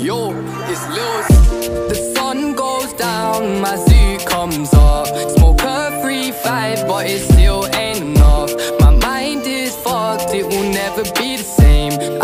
Yo, it's Lils. The sun goes down, my zoo comes up. Smoke a 3-5, but it still ain't enough. My mind is fucked, it will never be the same.